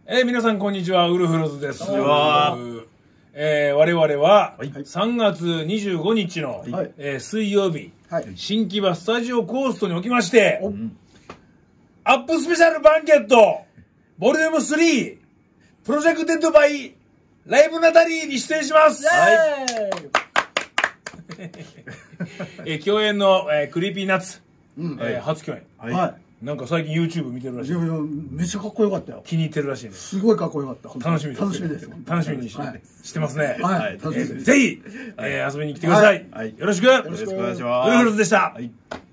皆さんこんにちは、ウルフルズです。 こんにちは。 我々は3月25日の、水曜日、新木場スタジオコーストにおきまして、アップスペシャルバンケットボリューム3プロジェクテッドバイライブナタリーに出演します。共演の、クリーピーナッツ、初共演。なんか最近 YouTube 見てるらしい。 めっちゃかっこよかったよ。 気に入ってるらしいね。 すごいかっこよかった。 楽しみです。 楽しみです。 楽しみにしてますね。 はい。楽しみです。 ぜひ遊びに来てください。よろしく。 よろしくお願いします。 ウルフルズでした。